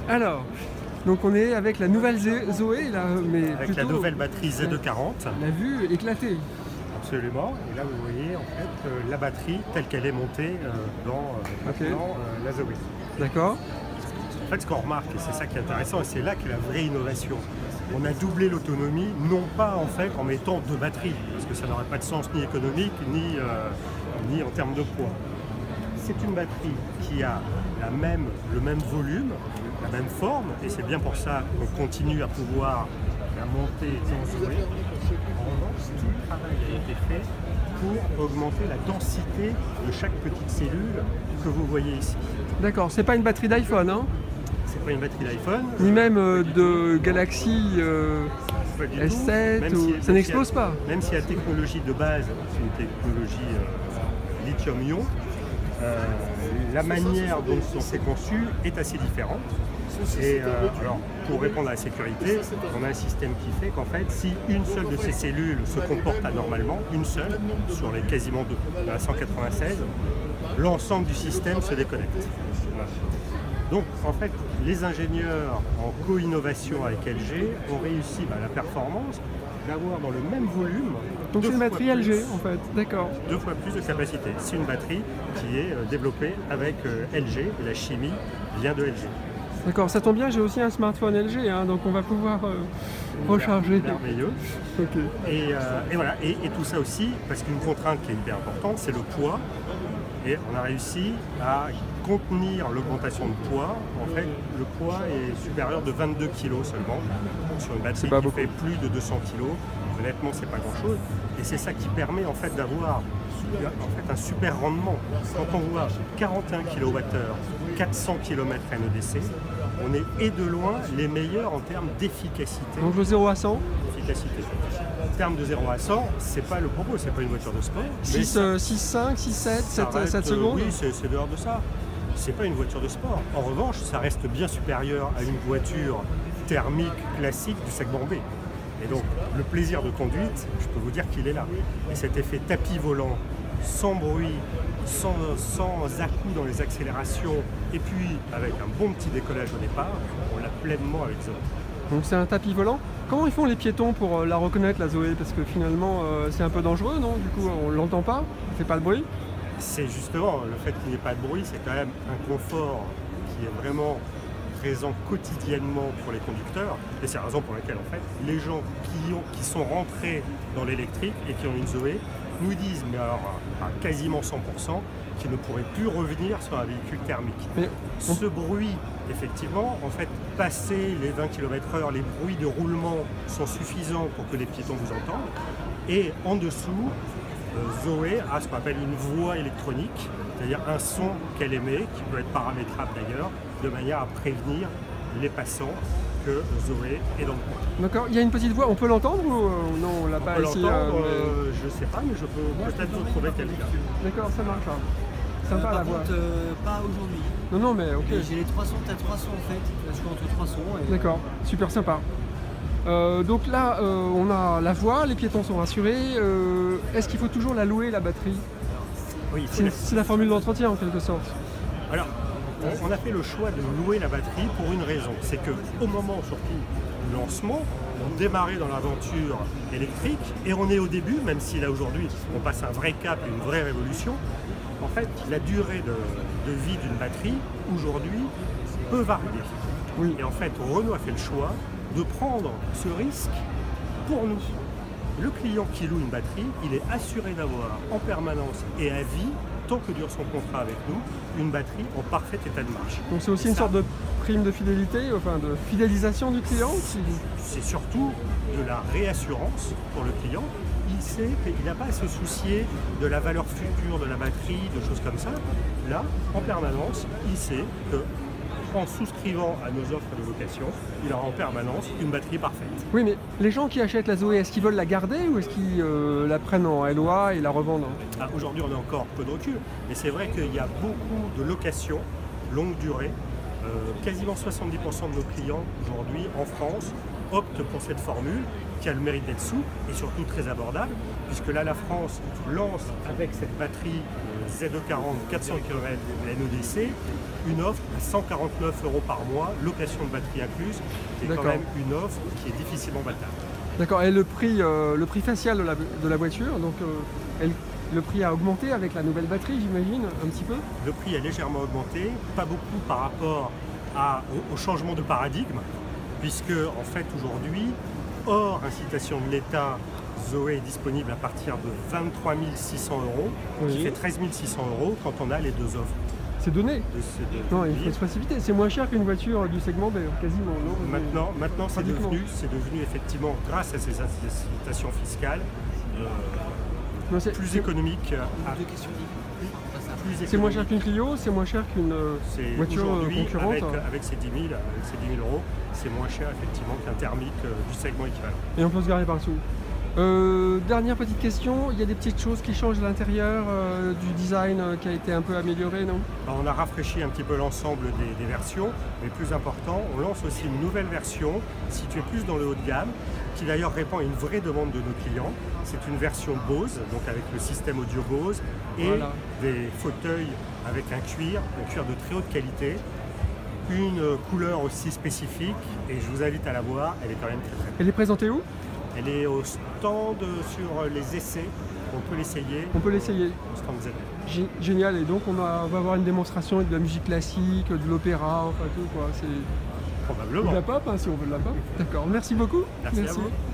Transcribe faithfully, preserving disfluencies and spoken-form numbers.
Alors, donc on est avec la nouvelle Zoé, là, mais Avec plutôt, la nouvelle batterie Z deux quarante. la vue éclatée. Absolument. Et là, vous voyez en fait euh, la batterie telle qu'elle est montée euh, dans euh, Ok. maintenant euh, la Zoé. D'accord. En fait, ce qu'on remarque, et c'est ça qui est intéressant, et c'est là qu'est la vraie innovation, on a doublé l'autonomie, non pas en fait en mettant deux batteries, parce que ça n'aurait pas de sens ni économique, ni, euh, ni en termes de poids. C'est une batterie qui a la même, le même volume, la même forme, et c'est bien pour ça qu'on continue à pouvoir la monter dans Zoé. En revanche, tout le travail a été fait pour augmenter la densité de chaque petite cellule que vous voyez ici. D'accord, c'est pas une batterie d'iPhone, hein? C'est pas une batterie d'iPhone. Ni même euh, de Galaxy euh, Pas du S tout. sept, Même ou... si- ça même si n'explose la- pas. Même si la technologie de base, c'est une technologie euh, lithium-ion, euh, la manière dont c'est conçu est assez différente. Et euh, alors, pour répondre à la sécurité, on a un système qui fait qu'en fait, si une seule de ces cellules se comporte anormalement, une seule, sur les quasiment deux, la cent quatre-vingt-seize, l'ensemble du système se déconnecte. Voilà. Donc, en fait, les ingénieurs en co-innovation avec L G ont réussi bah, la performance d'avoir dans le même volume Donc deux c'est une fois batterie plus- L G, en fait. D'accord. deux fois plus de capacité. C'est une batterie qui est euh, développée avec euh, L G, et la chimie vient de L G. D'accord, ça tombe bien, j'ai aussi un smartphone L G, hein, donc on va pouvoir euh, recharger. Merveilleux. Ok. Et, euh, et voilà, et, et tout ça aussi, parce qu'une contrainte qui est hyper importante, c'est le poids. Et on a réussi à contenir l'augmentation de poids. En fait, le poids est supérieur de vingt-deux kilos seulement. Donc, sur une batterie pas qui beaucoup. fait plus de deux cents kilos, honnêtement, c'est pas grand-chose. Et c'est ça qui permet en fait d'avoir en fait, un super rendement. Quand on voit quarante et un kilowattheures, quatre cents kilomètres N E D C, on est et de loin les meilleurs en termes d'efficacité. Donc le zéro à cent, efficacité. En termes de zéro à cent, c'est pas le propos, c'est pas une voiture de sport. mais six, ça- euh, six, cinq, six, sept, ça sept, reste, sept euh, secondes. Oui, c'est c'est dehors de ça. C'est pas une voiture de sport. En revanche, ça reste bien supérieur à une voiture thermique classique du segment B. Et donc, le plaisir de conduite, je peux vous dire qu'il est là. Et cet effet tapis volant, sans bruit, sans, sans à-coups dans les accélérations, et puis avec un bon petit décollage au départ, on l'a pleinement avec Zoé. Donc c'est un tapis volant. Comment ils font les piétons pour euh, la reconnaître, la Zoé? Parce que finalement, euh, c'est un peu dangereux, non? Du coup, on l'entend pas, on fait pas de bruit. C'est justement le fait qu'il n'y ait pas de bruit, c'est quand même un confort qui est vraiment présent quotidiennement pour les conducteurs. Et c'est la raison pour laquelle en fait les gens qui, ont, qui sont rentrés dans l'électrique et qui ont une Zoé nous disent, mais alors à quasiment cent pour cent, qu'ils ne pourraient plus revenir sur un véhicule thermique. Mais on- Ce bruit, effectivement, en fait, passer les vingt kilomètres heure, les bruits de roulement sont suffisants pour que les piétons vous entendent. Et en dessous, euh, Zoé a ce qu'on appelle une voix électronique, c'est-à-dire un son qu'elle émet, qui peut être paramétrable d'ailleurs, de manière à prévenir les passants que Zoé est dans le coin. D'accord, il y a une petite voix, on peut l'entendre ou euh, non, on l'a On pas peut ici l'entendre, euh, mais- euh, je sais pas, mais je peux peut-être vous trouver quelqu'un. D'accord, ça marche. hein. Euh, Sympa par la voix. contre, euh, pas aujourd'hui. Non, non, mais ok. Mais j'ai les trois sons, t'as trois sons en fait. Je suis entre trois sons. Et... D'accord, super sympa. Euh, donc là, euh, on a la voie, les piétons sont rassurés. Euh, Est-ce qu'il faut toujours la louer, la batterie? Oui, il faut C'est les- c'est la formule d'entretien en quelque sorte. Alors, on, on a fait le choix de louer la batterie pour une raison. C'est qu'au moment surtout du lancement, on démarrait dans l'aventure électrique et on est au début, même si là aujourd'hui on passe un vrai cap, une vraie révolution. En fait, la durée de, de vie d'une batterie aujourd'hui peut varier. Oui. Et en fait, Renault a fait le choix de prendre ce risque pour nous. Le client qui loue une batterie, il est assuré d'avoir en permanence et à vie, tant que dure son contrat avec nous, une batterie en parfait état de marche. Donc c'est aussi Et une ça, sorte de prime de fidélité, enfin de fidélisation du client qui- C'est surtout de la réassurance pour le client. Il sait qu'il n'a pas à se soucier de la valeur future de la batterie, de choses comme ça. Là, en permanence, il sait que en souscrivant à nos offres de location, il aura en permanence une batterie parfaite. Oui, mais les gens qui achètent la Zoé, est-ce qu'ils veulent la garder ou est-ce qu'ils euh, la prennent en L O A et la revendent? Ah, aujourd'hui, on a encore peu de recul, mais c'est vrai qu'il y a beaucoup de locations longue durée. Euh, quasiment soixante-dix pour cent de nos clients aujourd'hui en France optent pour cette formule qui a le mérite d'être souple et surtout très abordable, puisque là la France lance avec cette batterie euh, Z deux quarante quatre cents kilomètres N E D C une offre à cent quarante-neuf euros par mois, location de batterie incluse, qui est quand même une offre qui est difficilement battable. D'accord, et le prix, euh, le prix facial de la, de la voiture, donc euh, elle, le prix a augmenté avec la nouvelle batterie, j'imagine, un petit peu? Le prix a légèrement augmenté, pas beaucoup par rapport à, au, au changement de paradigme, puisque en fait aujourd'hui, hors incitation de l'État, Zoé est disponible à partir de vingt-trois mille six cents euros, oui. qui fait treize mille six cents euros quand on a les deux offres. C'est donné. De ces deux non, il faut se précipiter. C'est moins cher qu'une voiture du segment B, quasiment. Non maintenant, maintenant c'est devenu, devenu effectivement, grâce à ces incitations fiscales, euh, plus économique. À... Deux questions C'est moins cher qu'une Clio, c'est moins cher qu'une voiture concurrente. Avec, avec ces dix mille euros, c'est moins cher effectivement qu'un thermique euh, du segment équivalent. Et on peut se garer par-dessous. Euh, dernière petite question, il y a des petites choses qui changent à l'intérieur euh, du design euh, qui a été un peu amélioré, non? Alors, on a rafraîchi un petit peu l'ensemble des, des versions, mais plus important, on lance aussi une nouvelle version située plus dans le haut de gamme, qui d'ailleurs répond à une vraie demande de nos clients. C'est une version Bose, donc avec le système audio Bose, et voilà. des fauteuils avec un cuir, un cuir de très haute qualité, une couleur aussi spécifique, et je vous invite à la voir, elle est quand même très très belle. Elle est présentée où? Elle est au stand sur les essais, on peut l'essayer. On peut l'essayer. Au stand Z. Génial, et donc on, a, on va avoir une démonstration avec de la musique classique, de l'opéra, enfin tout quoi. Probablement. De la pop, hein, si on veut de la pop. D'accord, merci beaucoup. Merci, merci. à vous.